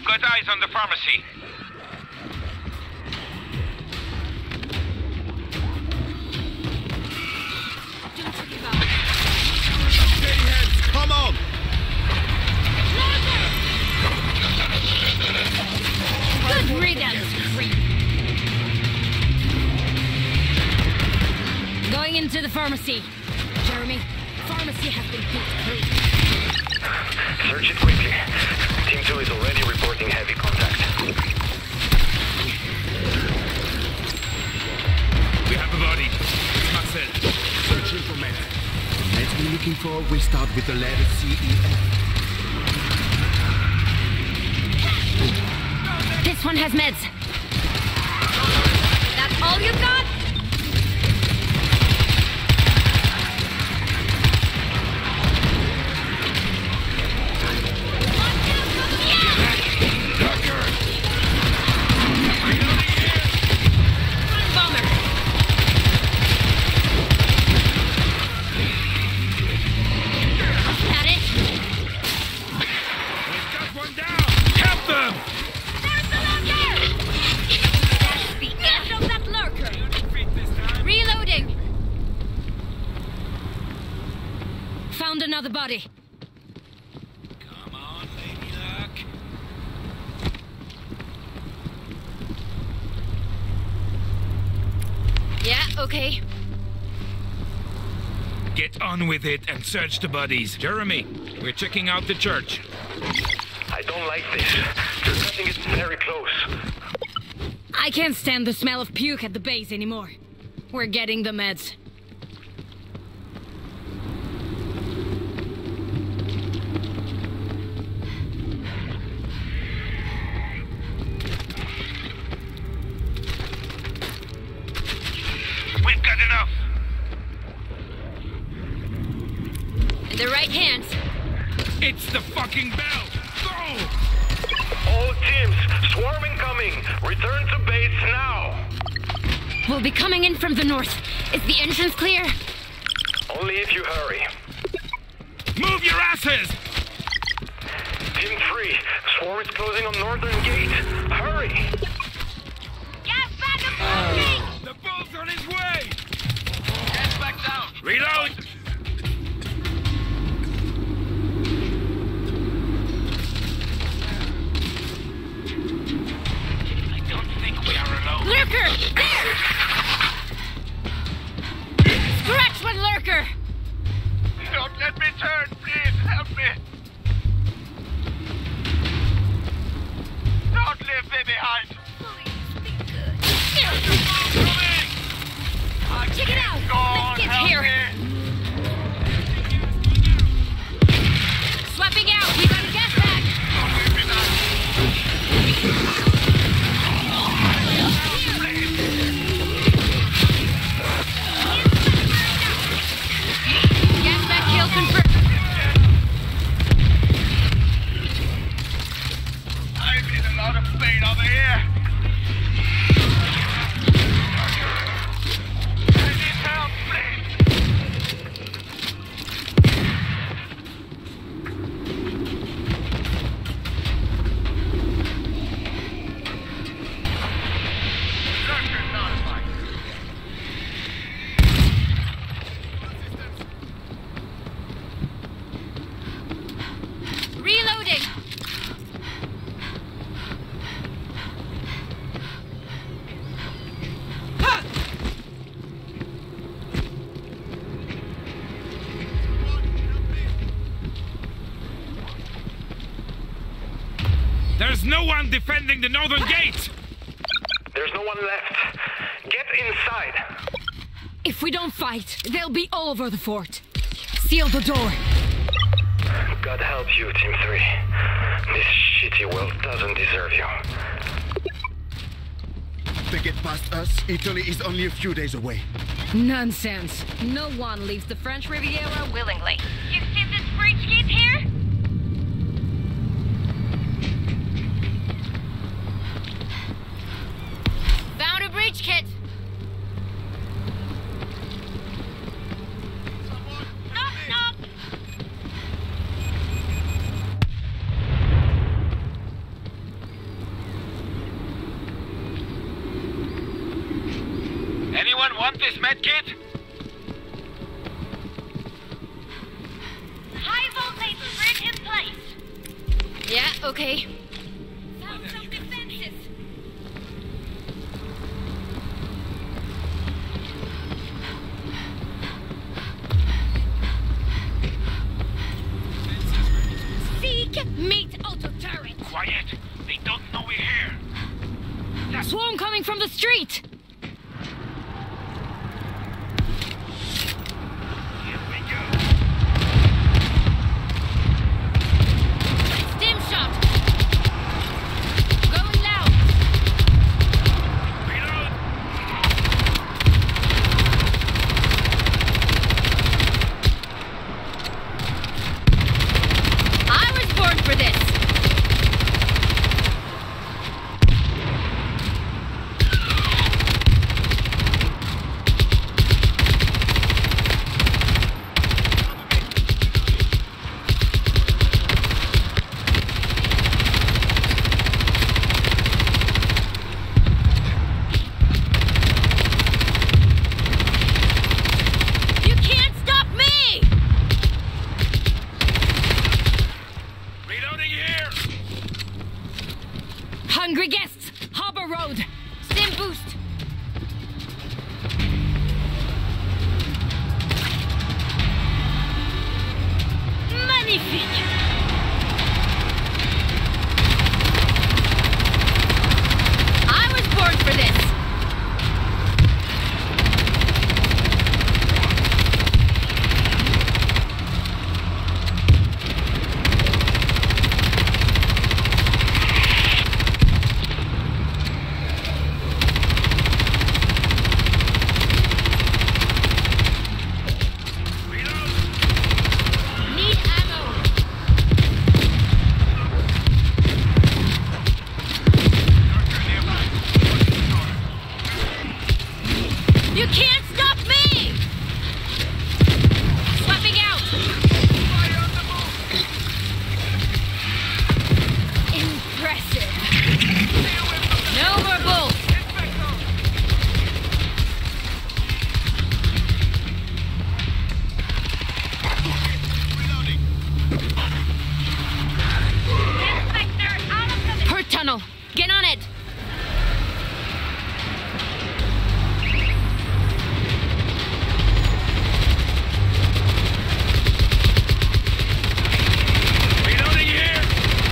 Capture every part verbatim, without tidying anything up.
got eyes on the pharmacy. Steady heads, come on! Good riddance, creep. Going into the pharmacy. Jeremy, pharmacy has been hit clean. Search it quickly. Team two is already reporting heavy contact. We have a body. It's Marcel. Searching for meds. The meds we're looking for will start with the letter C E F. This one has meds. That's all you got? Found another body. Come on, Lady Luck. Yeah, okay. Get on with it and search the bodies. Jeremy, we're checking out the church. I don't like this. You're cutting it very close. I can't stand the smell of puke at the base anymore. We're getting the meds. We've got enough. In the right hands. It's the fucking bell. Go! All teams, swarm incoming. Return to base now. We'll be coming in from the north. Is the entrance clear? Only if you hurry. Move your asses! Team three, swarm is closing on northern gate. Hurry! Gas back approaching! The bull's on his way! Gas back down! Reload! I don't think we are alone. Lurker! There! Scratch one lurker! Don't let me turn, please! Help me! Don't leave me behind! Check it out! Go on, Let's get help here! me. Swapping out! We got a gas bag! Don't leave me behind. Gas bag kill confirmed! I'm in a lot of pain over here. I need help, please. Lurker notified. Reloading! There's no one defending the northern gate! There's no one left. Get inside. If we don't fight, they'll be all over the fort. Seal the door. God help you, Team three. This shitty world doesn't deserve you. If they get past us, Italy is only a few days away. Nonsense. No one leaves the French Riviera willingly. You see this breach gate here? Found a breach kit. Knock, knock. Want this medkit? High voltage grid in place. Yeah, okay. Found some defenses. Seek meet auto turret. Quiet. They don't know we're here. Swarm coming from the street. Here we go. Stim shot. Going loud. Reload. I was born for this. You can't stop me! Reloading here. Hungry guests, Harbor Road. Stim boost. Magnifique. I was born for this. Need ammo. You can't stop me! Swapping out! Impressive. No more bulls. Inspector out of the... Hurt tunnel. Get on it. Reloading here.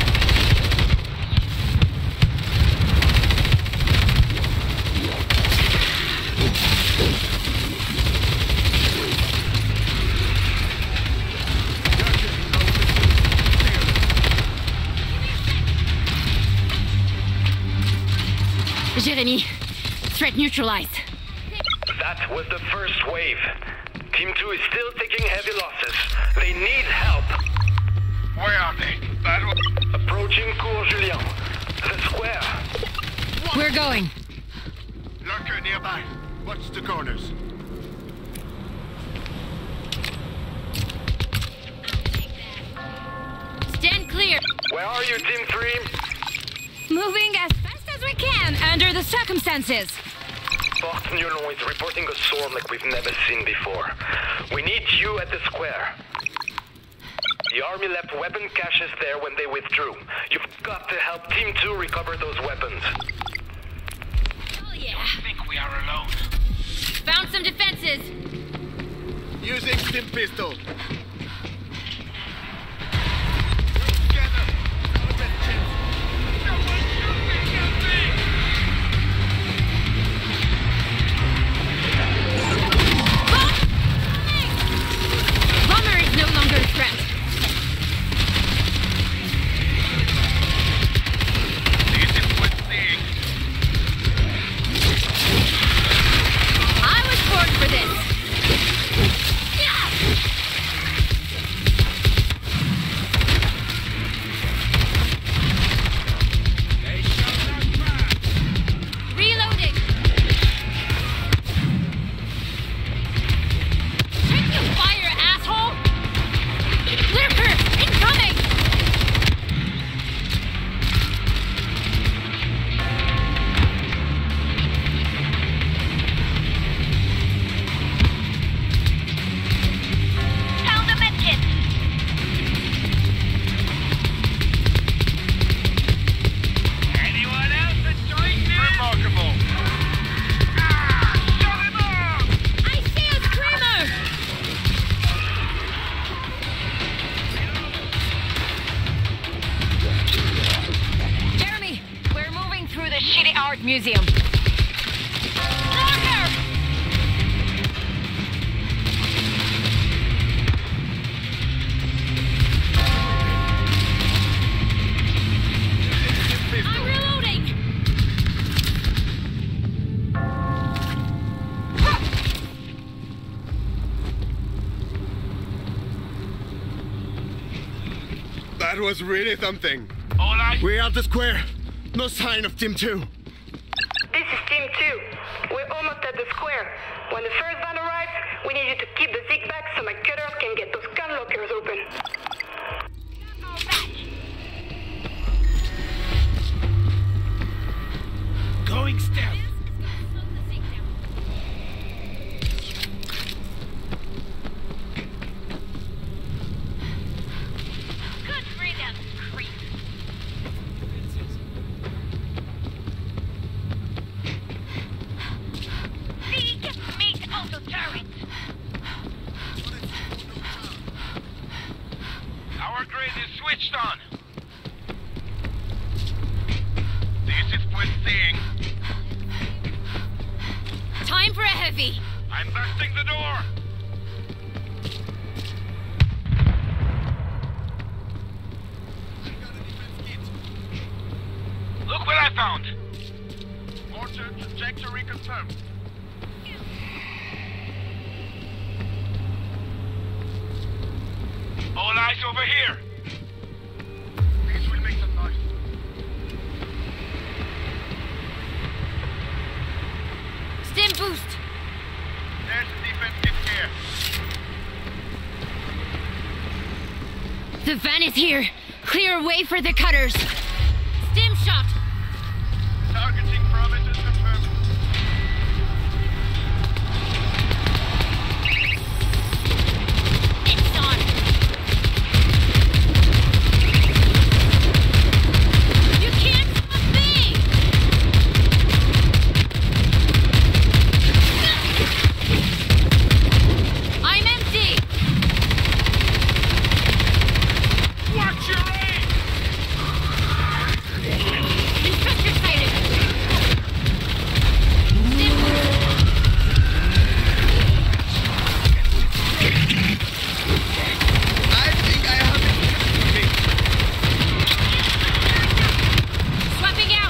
Jeremy, threat neutralized. That was the first wave. Team two is still taking heavy losses. They need help. Where are they? Battle. Approaching Cours Julien. The square. We're going. Lurker nearby. Watch the corners. Stand clear. Where are you, Team three? Moving as fast as we can under the circumstances. Fort Nulon is reporting a swarm like we've never seen before. We need you at the square. The army left weapon caches there when they withdrew. You've got to help Team two recover those weapons. Oh yeah. I think we are alone. Found some defenses. Using stim pistol. Bomber is no longer a threat. This is what seeing. I was born for this. Yeah! art museum. Locker! I'm reloading! That was really something. All right. We're at the square. No sign of Team two. This is Team two. We're almost at the square. When the first van arrives, we need you to keep the zig back so my cutters can get those gun lockers open. All back. Going stealth. Good riddance, creep. See, get meat auto turret. Our grid is switched on. This is worth seeing. Time for a heavy. I'm busting the door. Look what I found. Mortar trajectory confirmed. All eyes over here. This will make some noise. Stim boost. There's the defense kit here. The van is here. Clear a way for the cutters. Stim shot. Targeting parameters confirmed. It's on. You can't stop me! I'm empty! Watch your aim. Instructor sighted! Stim boost. I think I have it. Swapping out!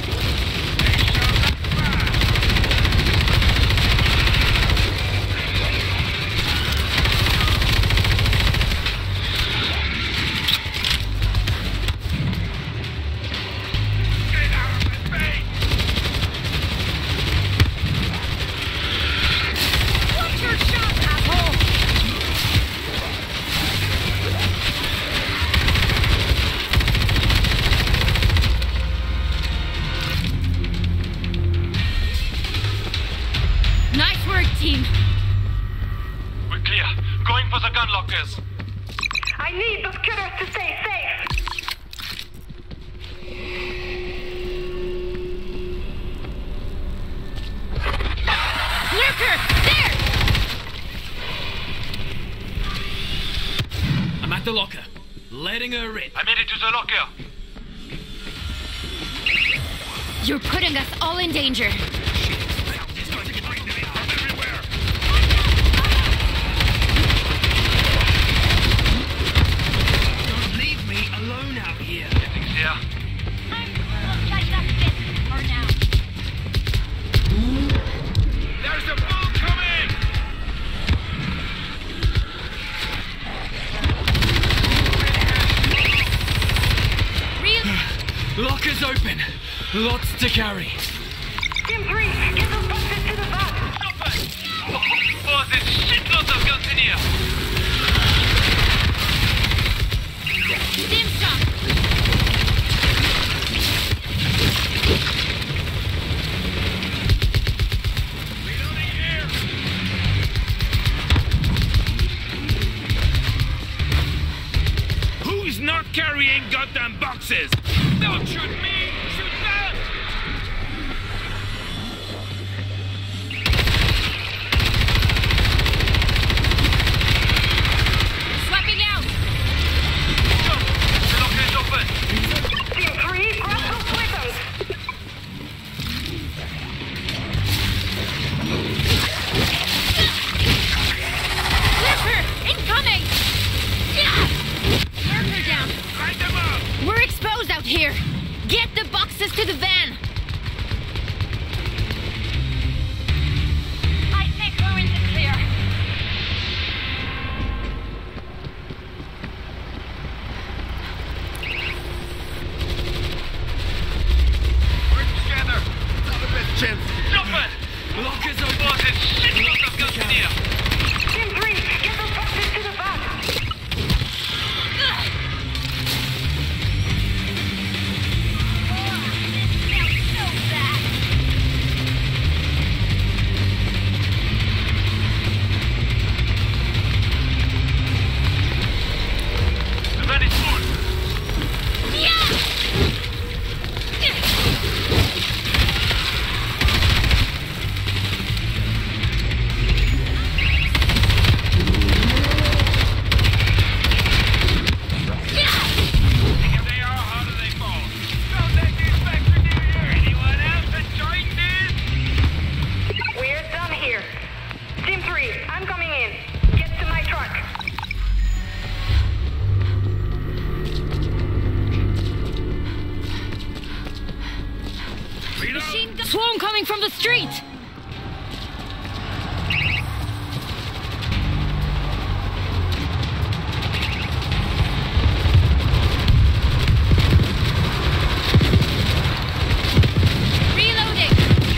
Get out of my face. Watch your shot, asshole! Nice work, team. We're clear. Going for the gun lockers. I need those cutters to stay safe. Lurker! There! I'm at the locker. Letting her in. I made it to the locker. You're putting us all in danger. Don't leave me alone out here. Getting there. Looks like that's it for now. There's a bull coming. Real. Locker's open. Lots to carry. Team three, get those boxes to the van. Stop it. Oh, there's shitloads of guns in here. Stim shot! Reloading here. Who's not carrying goddamn boxes? Don't shoot me! Shoot them! Swapping out! Go! The locker is open! chance. Chopper! Lockers are boarded! Shitload of guns in here! Team three, get those boxes to the van. The van is full! Swarm coming from the street! Reloading!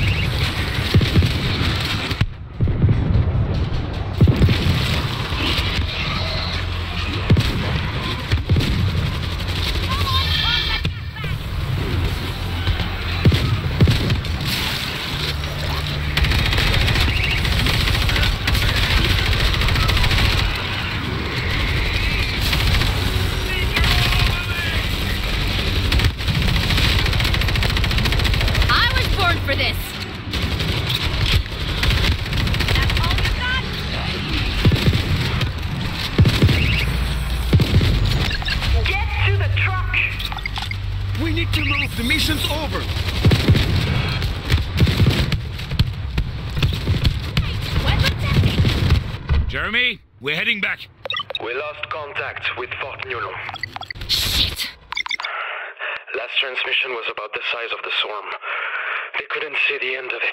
For this. That's all you got? Get to the truck. We need to move. The mission's over. Weapons empty. Jeremy, we're heading back. We lost contact with Fort Newland. Shit! Last transmission was about the size of the swarm. They couldn't see the end of it.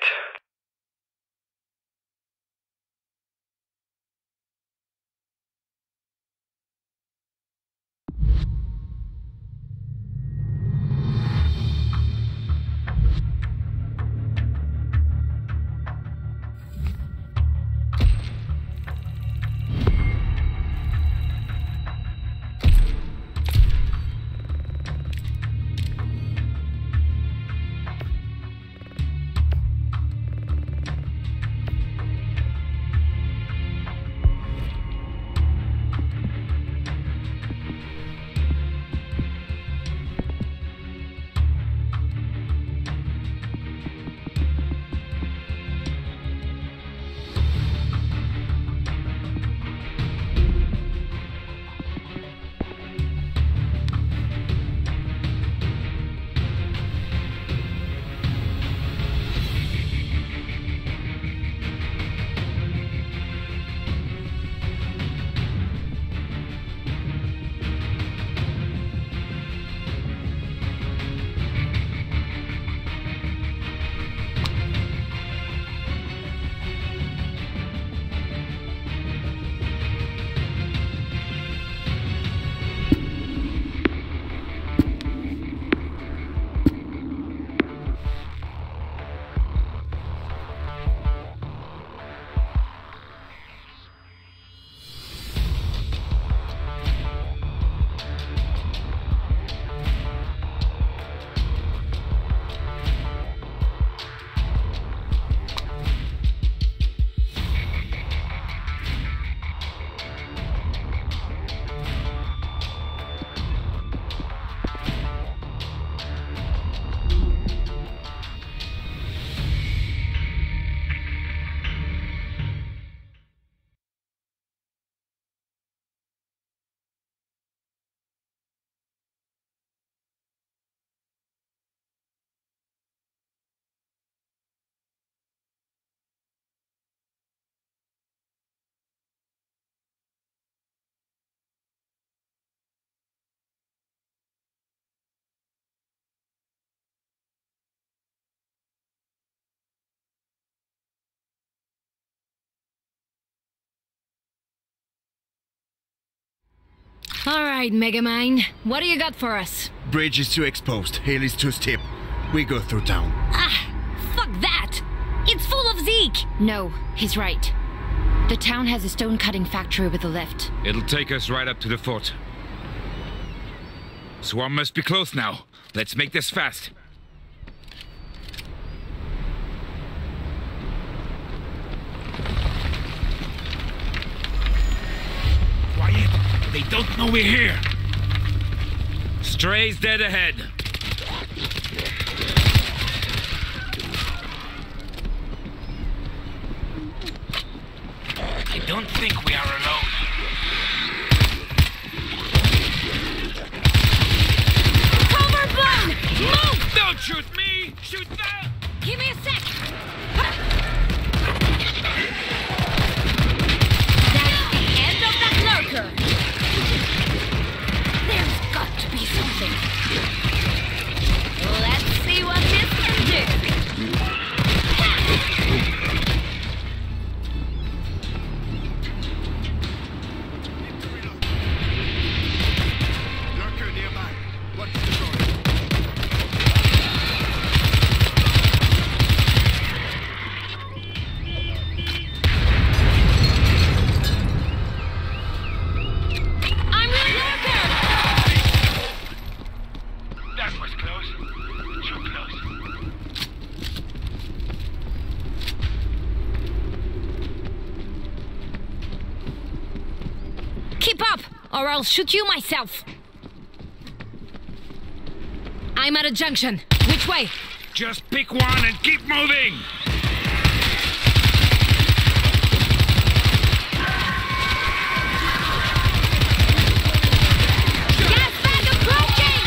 Alright, Megamind. What do you got for us? Bridge is too exposed. Hill is too steep. We go through town. Ah! Fuck that! It's full of Zeke! No, he's right. The town has a stone cutting factory with a lift. It'll take us right up to the fort. Swarm must be close now. Let's make this fast. Quiet! They don't know we're here! Stray's dead ahead. I don't think we are alone. Cover blown! Move! Don't shoot me! Shoot them! Give me a sec! That's the end of that lurker! There's got to be something. Let's see what this can do. Lurker nearby. Watch the door. I'm the lurker! That was close. Too close. Keep up, or I'll shoot you myself. I'm at a junction. Which way? Just pick one and keep moving! Gas bag approaching!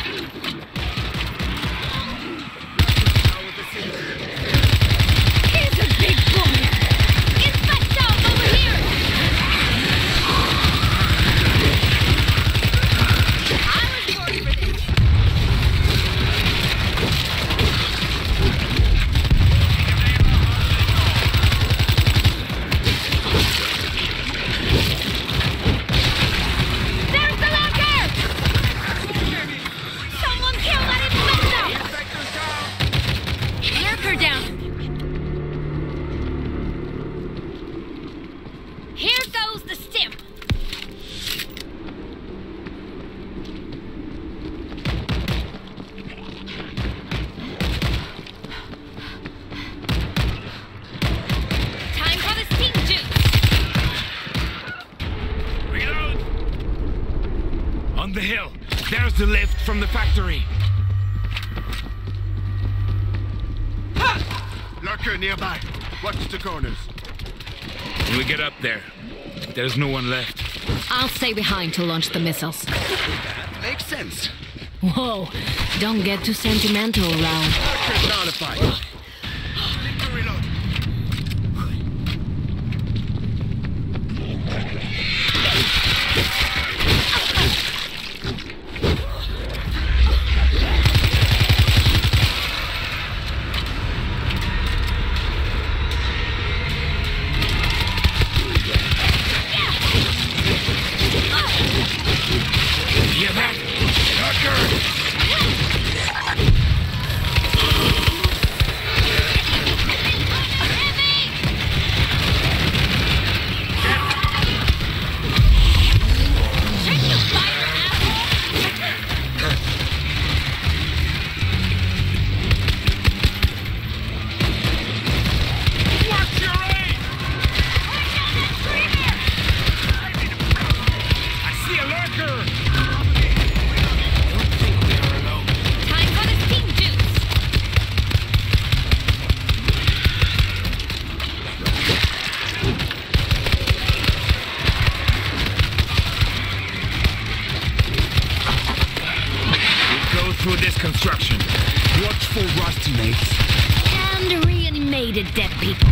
Here's a big boulder! Inspector, over here! I was born for this! There's the locker! Someone kill that inspector! Lurker down! Here goes the stim! Time for the steam juice! Reload! On the hill. There's the lift from the factory. Lurker nearby. Watch the corners. When we get up there, there's no one left. I'll stay behind to launch the missiles. Makes sense. Whoa, don't get too sentimental, Raul. Lurker notified. Need to reload. Hear that? Lurker! Check the fire, asshole! Watch your aim! I see a lurker! Don't think we are alone. Time for the steam juice! We'll go through this construction. Watch for rusty mates. And reanimated dead people.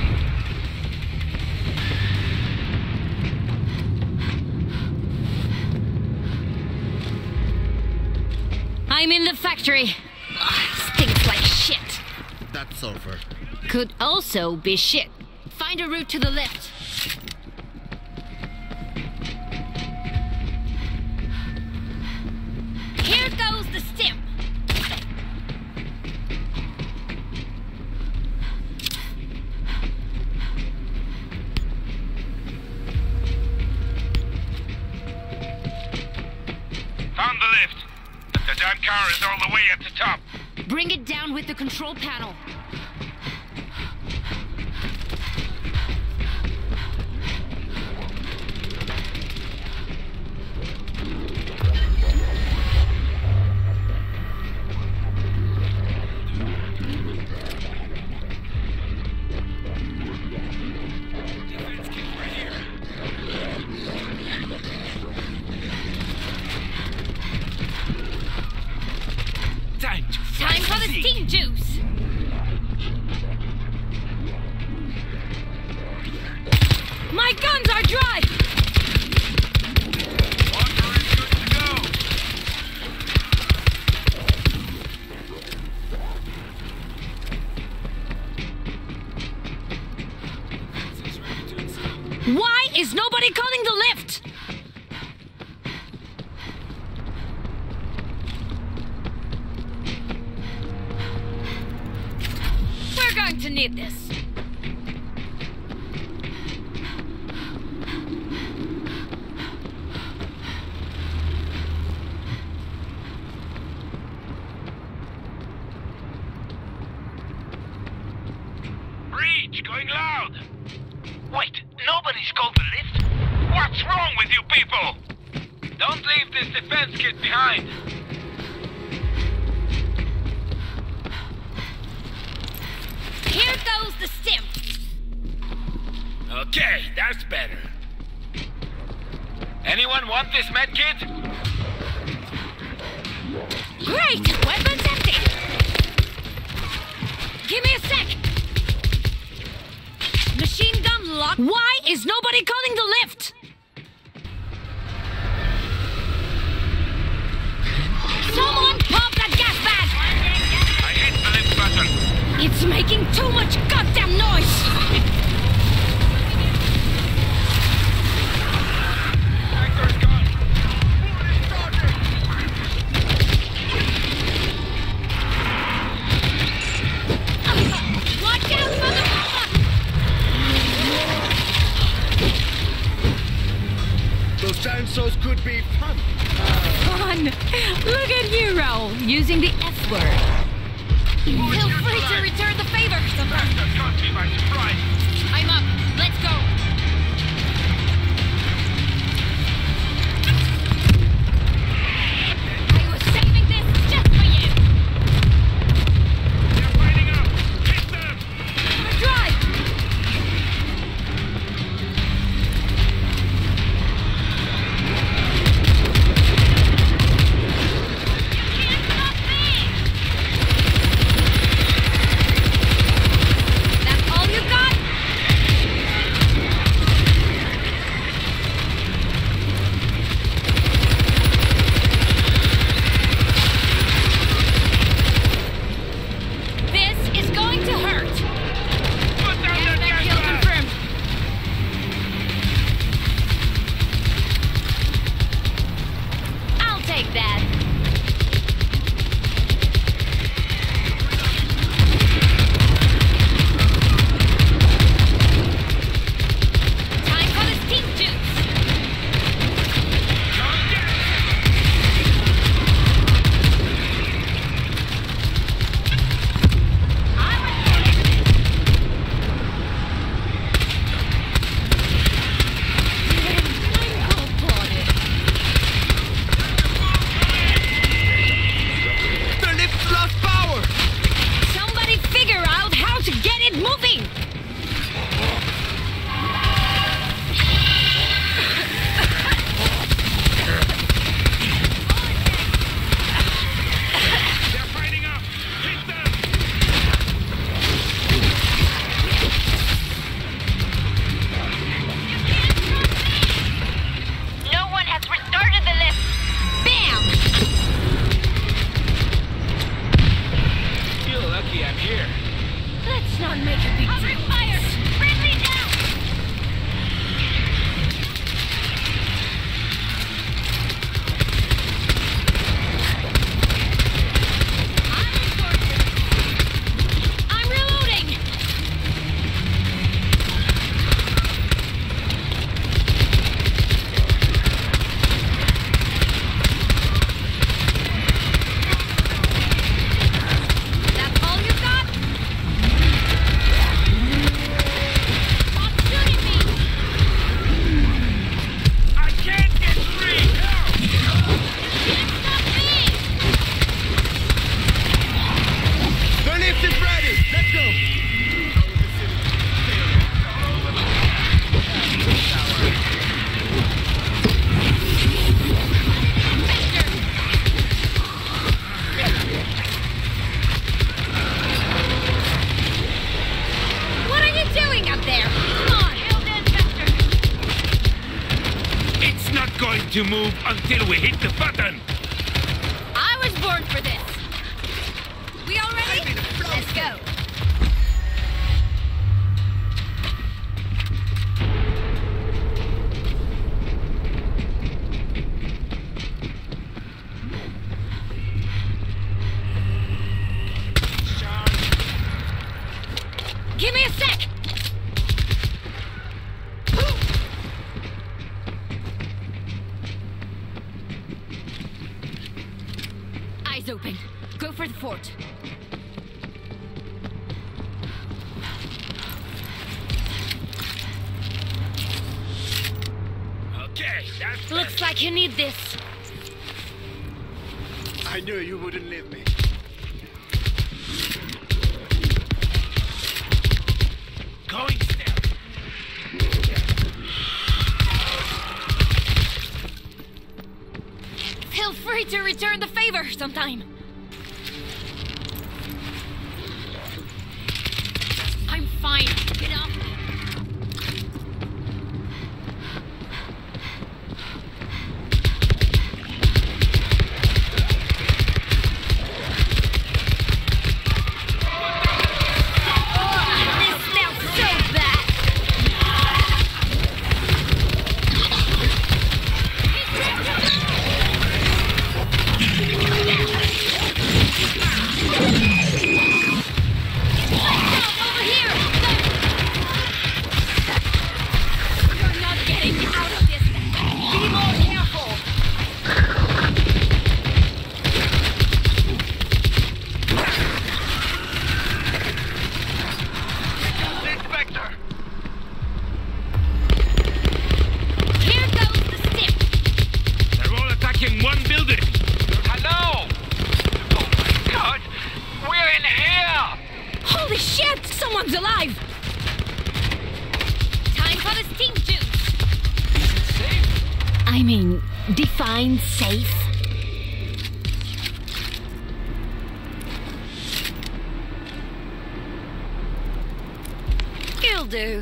I'm in the factory. Ugh, stinks like shit. That's sulfur. Could also be shit. Find a route to the lift. Here goes the stim. car is all the way at the top. Bring it down with the control panel. Time to fry Time for the Zeke. steam juice. My guns are dry. Walker is good to go. Why is nobody calling the lift? We're going to need this. Breach going loud. Wait, nobody's called the lift? What's wrong with you people? Don't leave this defense kit behind. Here goes the stim. Okay, that's better. Anyone want this med kit? Great! Weapons empty! Give me a sec! Machine gun lock. Why is nobody calling the lift? Someone pop that gas bag! I hit the lift button. It's making too much goddamn noise! Actor's gone. Watch out for the Those dinosaurs could be fun. fun! Look at you, Raoul, using the F word. Feel free to return the favor, Summer. That caught me by surprise. I'm up. Let's go. I was saving this just for you. They're fighting up. Hit them. Drive. That's all you got? This is going to hurt. Put down that Airbag gas kill bag. confirmed. I'll take that. Time for the steam juice. I'm cold-blooded. The lift's lost power. Somebody figure out how to get it moving! They're fighting up. Hit them. No one has restarted the lift. Bam! Feel lucky I'm here. Let's not make a big Let's go. What are you doing up there? Come on, kill the infector. It's not going to move until we hit the button. I was born for this. We all ready? Let's go. Give me a sec! Eyes open. Go for the fort. Okay, that's Looks like you need this. I knew you wouldn't leave me. going still. Feel free to return the favor sometime. I'm fine. Get off me. Someone's alive! Time for the steam juice! Safe? I mean, define safe. You'll do.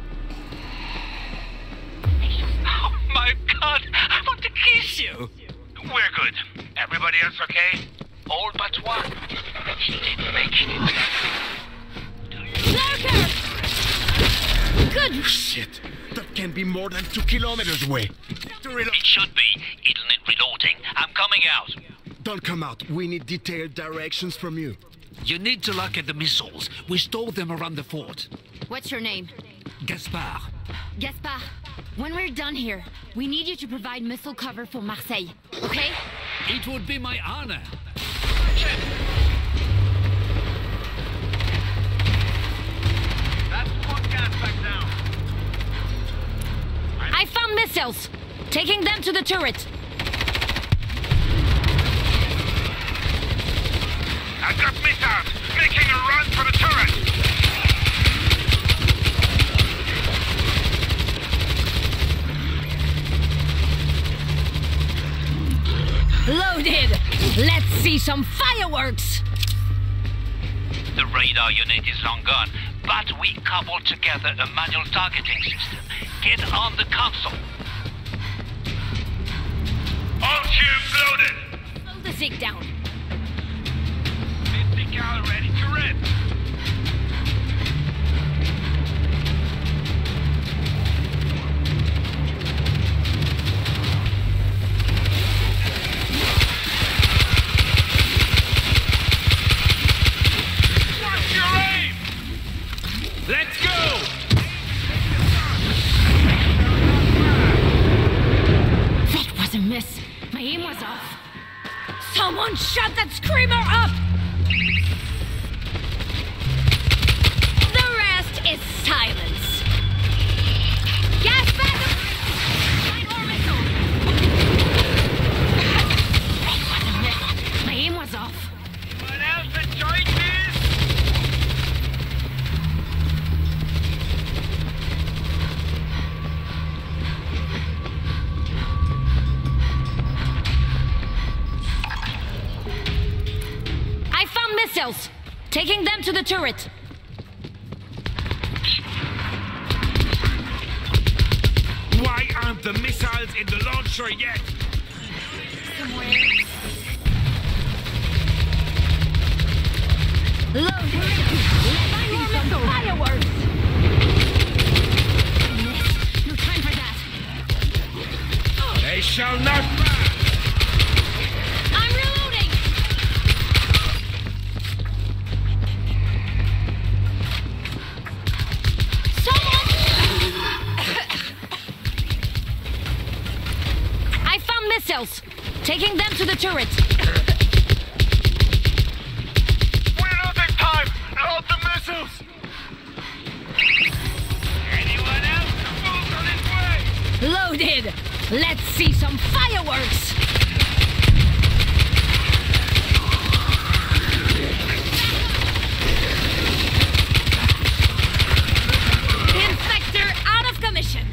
Oh my god! I want to kiss you! We're good. Everybody else okay? All but one. He didn't make it. Lurker! Good. Shit! That can be more than two kilometers away. To reload. It should be. It'll need reloading. I'm coming out. Don't come out. We need detailed directions from you. You need to look at the missiles. We stole them around the fort. What's your name? Gaspard. Gaspard, when we're done here, we need you to provide missile cover for Marseille, okay? It would be my honor. That's one gas back down. I found missiles. Taking them to the turret. I've got missiles. Making a run for the turret. Loaded! Let's see some fireworks! The radar unit is long gone, but we cobbled together a manual targeting system. Get on the console. All tubes loaded. Slow the Zig down. fifty cal ready to rip. Let's go! That was a miss. My aim was off. Someone shut that screamer up! Taking them to the turret. Why aren't the missiles in the launcher yet? Somewhere. Load it. Let's see some fireworks. Yes, no time for that. They shall not pass! I'm reloading! Someone! I found missiles! Taking them to the turret. We're losing time! Load the missiles! Anyone else? The fool's on his way! Loaded! Let's see some fireworks! Infector out of commission!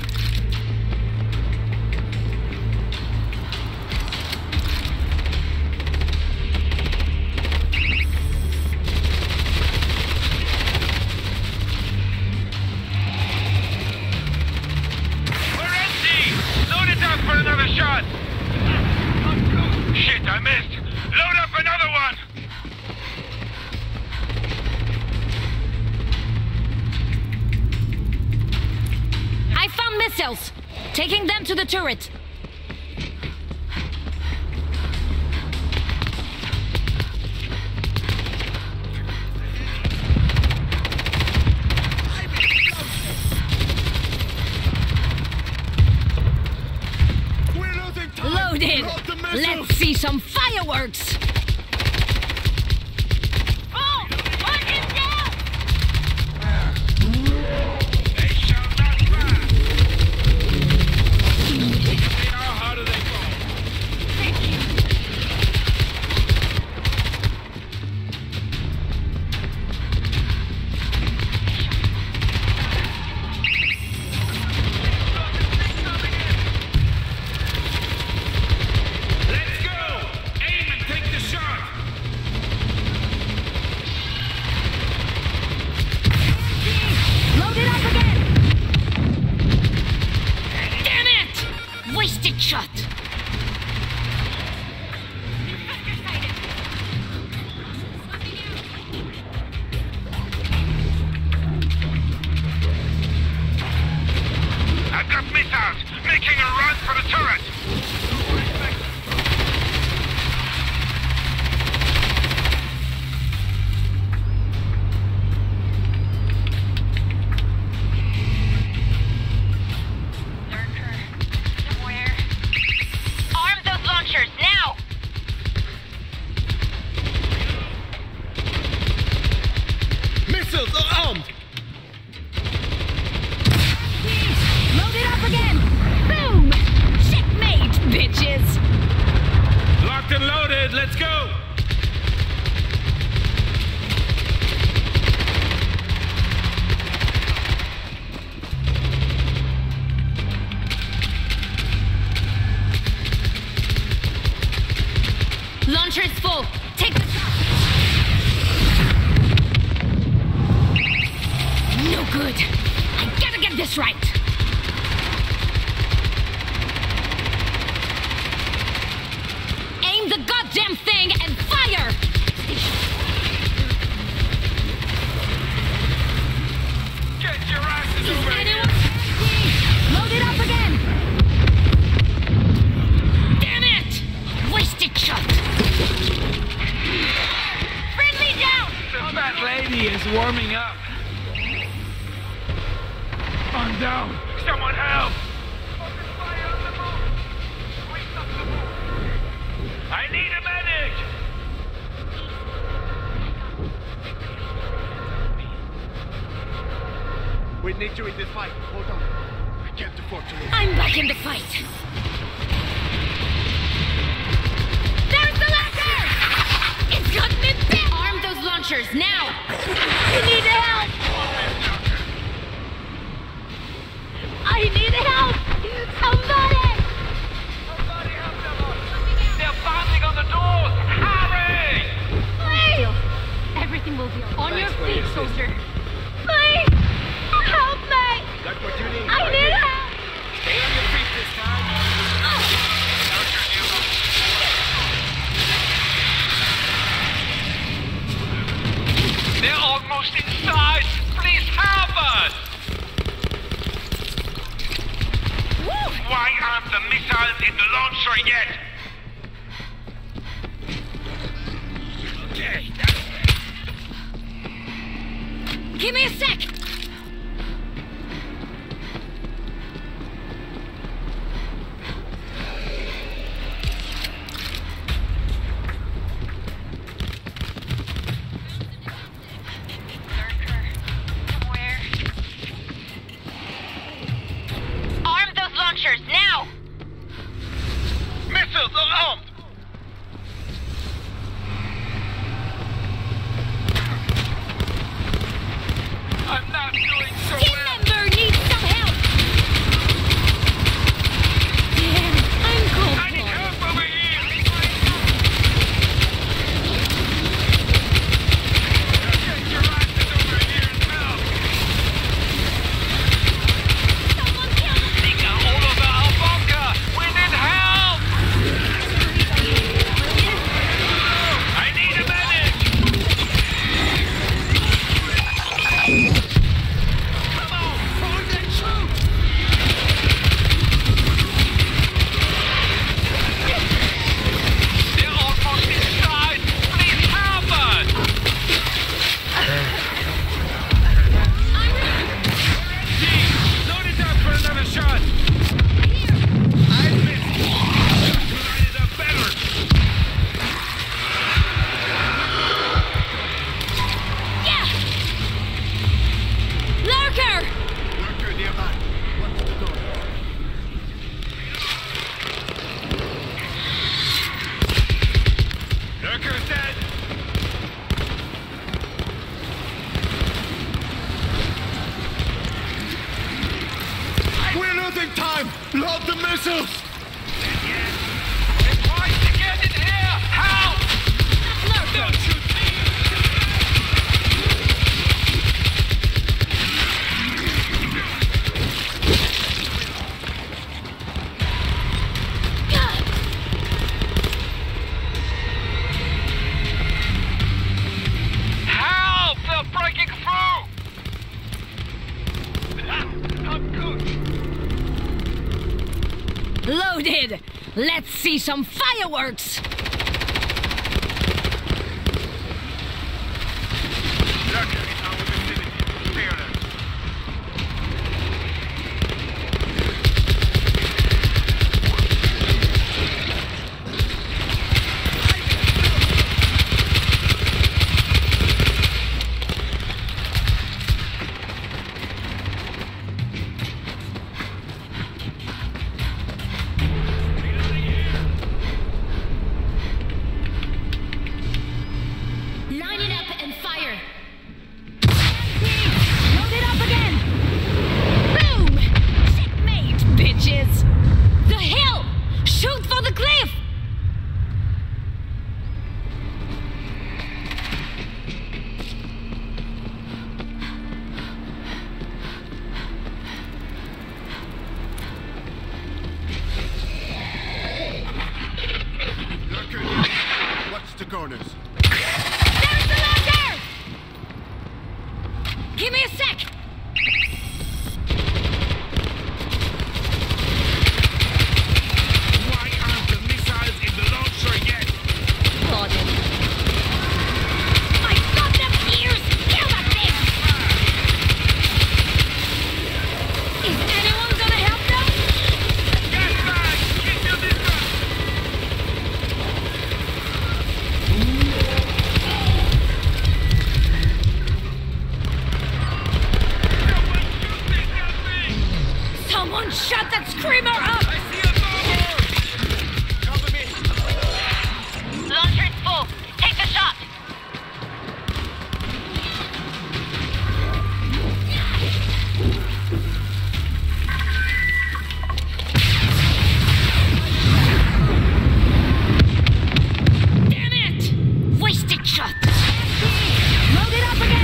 For another shot! Shit, I missed! Load up another one! I found missiles! Taking them to the turret. Loaded! Let's see some fireworks! Oh! One is down! They shall not pass! Now, how do they fall? Thank you. Let's go! Aim and take the shot! Load it up again! Damn it! Wasted shot! I've got missiles! Making a run for the turret! Lurker. Somewhere. Arm those launchers, now! Missiles are armed! Load it up again! Boom! Checkmate, bitches! Locked and loaded, let's go! Launcher is full. Take the shot. No good. I gotta get this right. Aim the goddamn thing and fire! Get your asses Is over anyone here! load it up again? Damn it! Wasted shot. Friendly down! The fat lady is warming up. I'm down. Someone help! I need a medic! We need you in this fight. Hold on. I can't afford to lose. I'm back in the fight. There's the launcher! It's got me bit! Arm those launchers now! I need help! I need help! Somebody! They're pounding on the doors! Hurry! Please! Everything will be On your feet, soldier. Please! Help me! Got what you need. I need help! Stay on your feet this time. They're almost inside! Please help us! Why aren't the missiles in the launcher yet? Okay, that's it. Give me a sec! Now! Missiles are armed! I'm not doing so Team well! member needs some help! Damn, I'm cold. I need help over here! Get your asses over here and help! Someone kill them! They got all over our bunker! We need help! I need a medic! Come on! Point and shoot! They're almost inside! Please help us! Gee, load it up for another shot! I missed! Load it up better! Yeah! Lurker! Lurker nearby. What's the door? Lurker's dead! We're losing time! Load the missiles! They're trying to get in here! Help! Don't shoot me! Help! They're breaking through! Ah, I'm good! Loaded! Let's see some fireworks! Lurker in our vicinity. Clear them. Line it up and fire! Load it up again! Boom! Checkmate, bitches! The hill! Shoot for the cliff! Lurker nearby. Watch the corners. There's the lurker! Give me a sec! Why aren't the missiles in the launcher yet? Loaded. My goddamn ears! Kill that thing! Is anyone gonna help them? Get back! Keep your distance! Someone shoot me! Help me! Someone shut that screamer up! I see a bomber! Cover me! Launcher is full. Take the shot. Damn it! Wasted shot! Load it up again!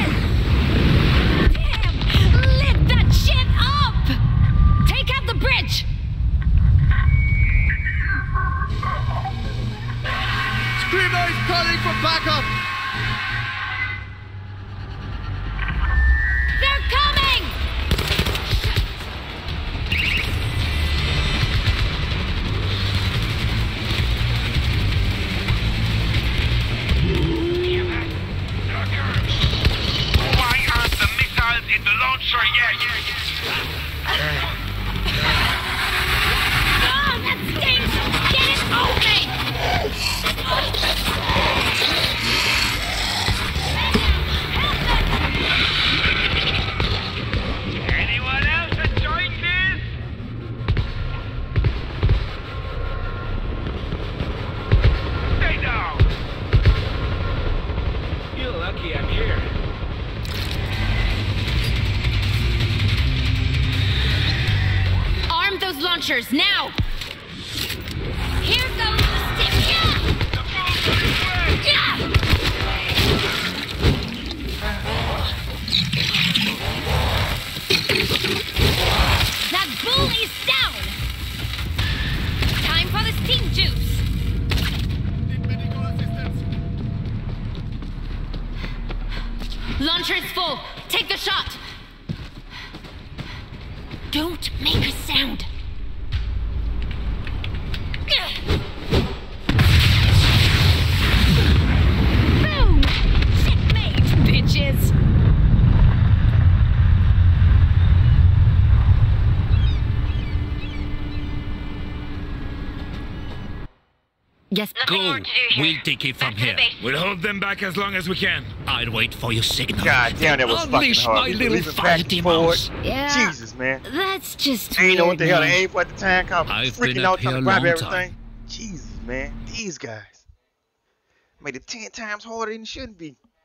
sorry, yeah, yeah, yeah. Oh, that stinks! Get it open! Anyone else enjoying this? Stay down! You're lucky I'm here. Arm those launchers, now! Here goes the stick! Yeah! The bull's on its way! Yeah! That bull is down! Time for the steam juice! Launcher is full! Take the shot! Don't make a sound! Boom! Checkmate, bitches! Yes, Go. We'll take it from here. We'll hold them back as long as we can. I'll wait for your signal. God damn, that was Unleash fucking hard. my We little leaving back fighty and forward. mouse. Yeah. Jesus, man. That's just I ain't know what weird, the hell to man. aim for at the time. Come I've freaking been out up trying here to grab a long everything. time. Jesus, man. These guys made it ten times harder than it should be.